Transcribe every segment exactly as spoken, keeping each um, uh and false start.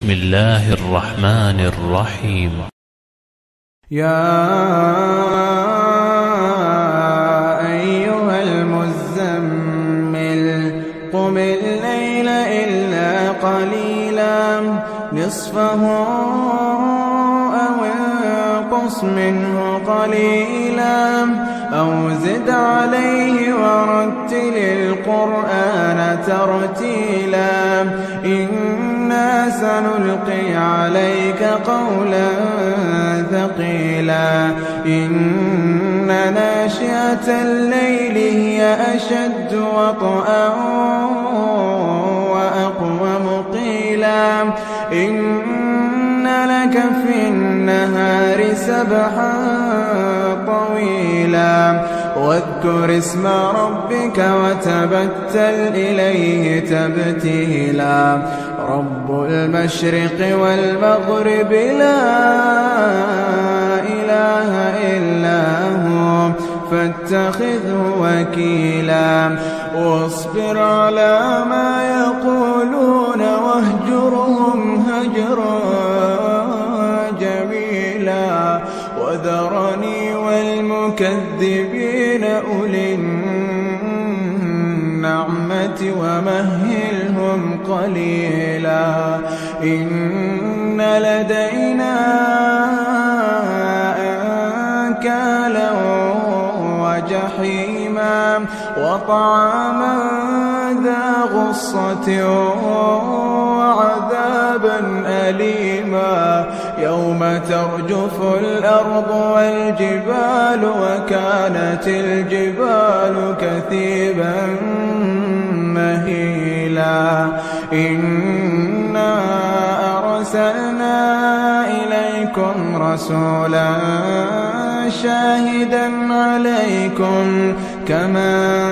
بسم الله الرحمن الرحيم. يا أيها المزمل قم الليل إلا قليلا نصفه أو انقص منه قليلا أو زد عليه ورتل القرآن ترتيلا إنا سنلقي عليك قولا ثقيلا إن ناشئة الليل هي أشد وطئا وأقوم قيلا إن لك في النهار سبحا طويلا واذكر اسم ربك وتبتل إليه تبتيلا رب المشرق والمغرب لا إله إلا هو فاتخذه وكيلا واصبر على ما يقولون واهجرهم هجرا جميلا وذرني والمكذبين أولي النعمة ومهلهم قليلا إن لدينا أنكالا وجحيما وطعاما ذا غصة وعذابا أليما يوم ترجف الأرض والجبال وكانت الجبال كثيبا مهيلا إنا أرسلنا إليكم رسولا شاهدا عليكم كما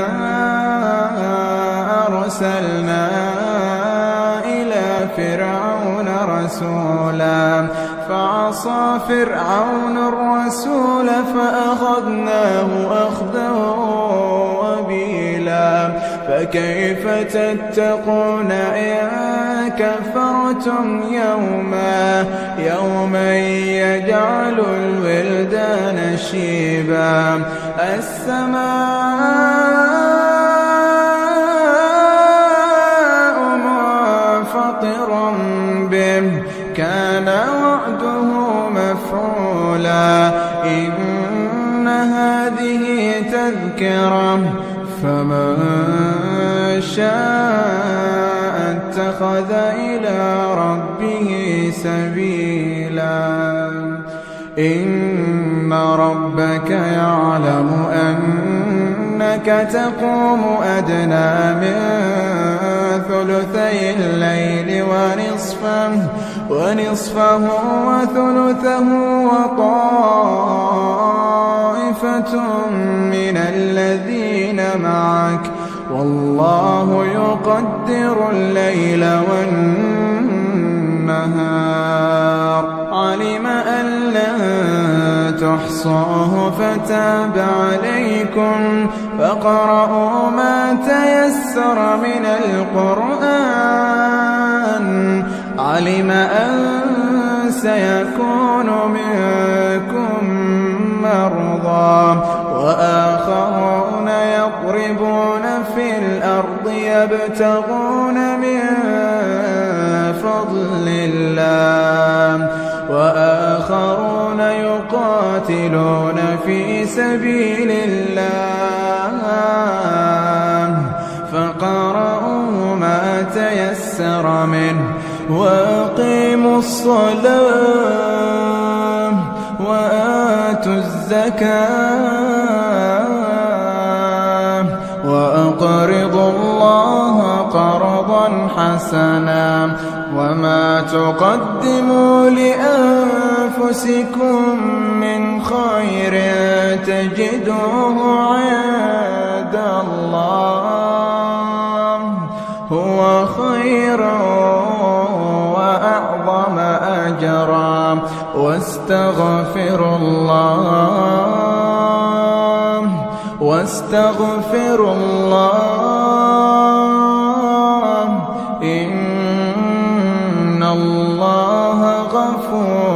أرسلنا إلى فرعون رسولا فعصى فرعون الرسول فأخذناه أخذا وبيلا فكيف تتقون إن كفرتم يوما يوما يجعل الولدان شيبا السماء منفطر به كان وعده مفعولا إن هذه تذكرة فمن شاء اتخذ إلى ربه سبيلا إن ربك يعلم أنك تقوم أدنى من ثلثي الليل ونصفه ونصفه وثلثه وطائفة من الذين معك والله يقدر الليل والنهار علم أن لن تحصوه فتاب عليكم فاقرؤوا ما تيسر من القرآن علم أن سيكون منكم مرضى وآخرون يضربون في الأرض يبتغون من فضل الله وآخرون يقاتلون في سبيل الله فقرؤوا ما تيسر منه وأقيموا الصلاة وآتوا الزكاة وأقرضوا الله قرضا حسنا وما تقدموا لأنفسكم من خير تجدوه عند الله هو خيرا وأعظم أجرا واستغفروا الله واستغفروا الله إن الله الله غفور